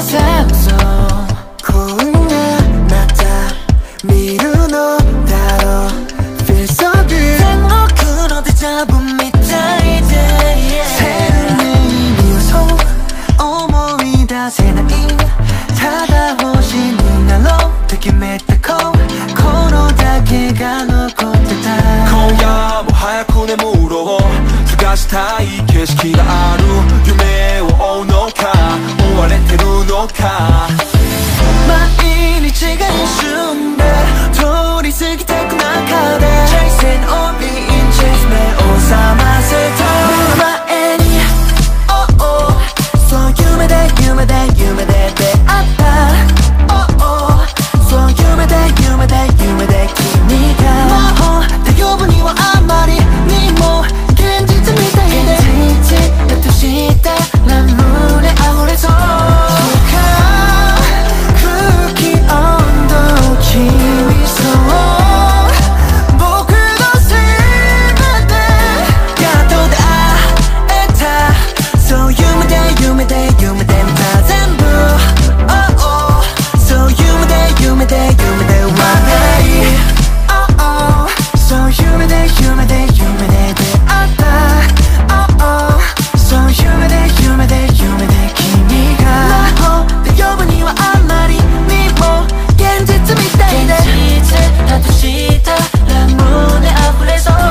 線そうこんなまた見るのだろう Feel so good 天国のデジャブみたいで生命にそう思い出せないただ星になろうと決めた頃だけが残ってた今夜も早く眠ろう探したい景色がある夢を追うのか追われてるのか毎日が一瞬で通り過ぎてく中で Chasing or being chased 目を覚ませた目の前に Oh oh そう夢で夢で夢で出会った Oh oh そう夢で夢で夢で君が魔法で呼ぶにはあまりにも現実みたいで現実だとしたら胸溢れそう空気温度君そう僕のせいでやっと出会えたそう夢で夢で夢で見た全部 Oh oh そう夢で夢で夢ではない Oh oh そう夢で夢で夢で出会った Oh oh そう夢で夢で夢で君が魔法で呼ぶにはあまりにも現実みたいで現実だとしたら胸溢れそう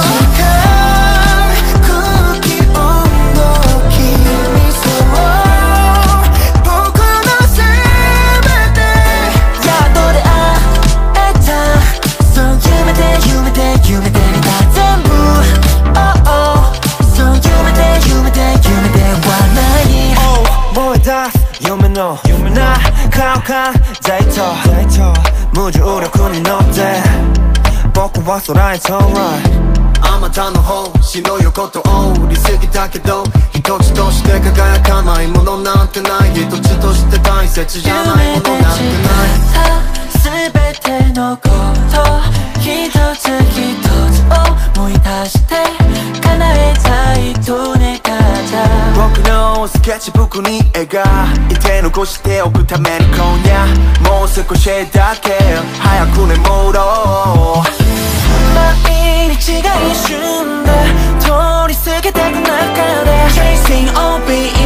空気温度君そう僕のせいでやっと出会えたそう夢で夢で夢で見た全部 Oh oh そう夢で夢で夢ではない燃え出す夢のな顔感在と無重力に乗って僕は空へ飛ぶあまたの星の横通り過ぎたけど一つとして輝かないものなんてない一つとして大切じゃないものなんてない全てのこと一つ一つ思い出して叶えたいと願った僕のスケッチブックに描いて残しておくために今夜もう少しだけ早く眠ろう毎日が一瞬で通り過ぎてく中で Chasing or being